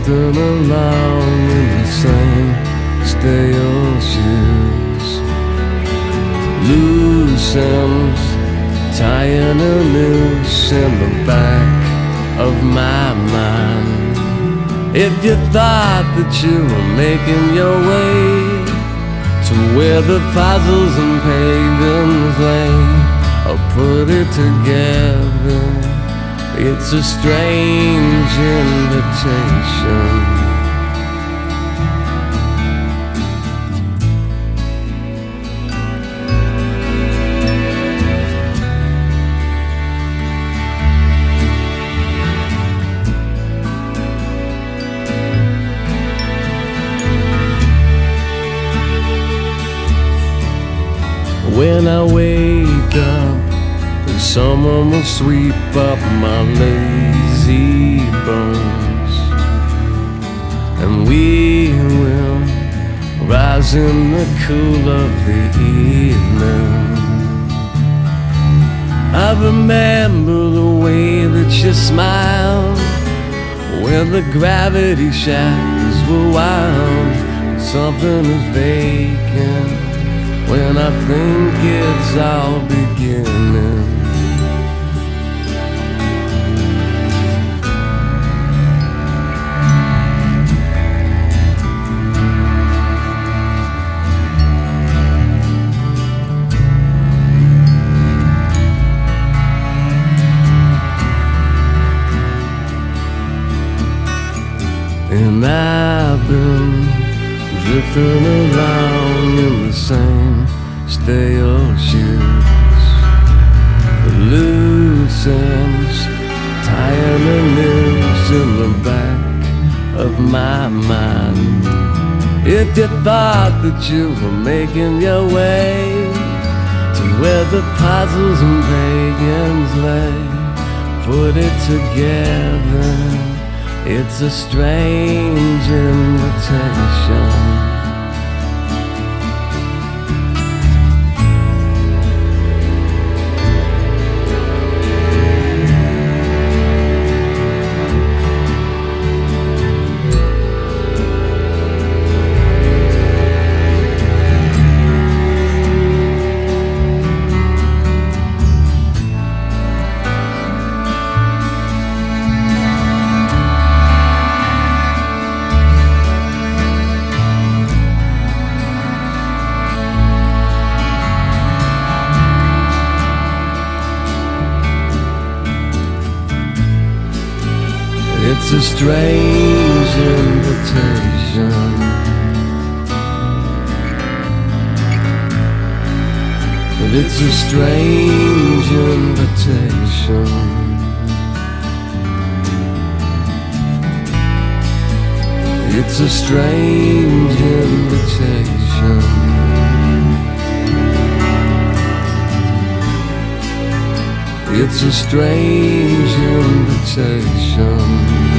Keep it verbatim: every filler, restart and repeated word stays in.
drifting along in the same stale shoes. Loose ends tying a noose in the back of my mind. If you thought that you were making your way to where the fossils and pagans lay, or put it together, it's a strange invitation. When I wake up, someone will sweep up my lazy bones, and we will rise in the cool of the evening. I remember the way that you smiled when the gravity shackles were wild. Something is vacant when I think it's all beginning. And I've been drifting around in the same stale shoes. The loose ends tying a noose in the back of my mind. If you thought that you were making your way to where the puzzles and pagans lay, put it together, it's a strange invitation. It's a strange invitation. But it's a strange invitation. It's a strange invitation. It's a strange invitation.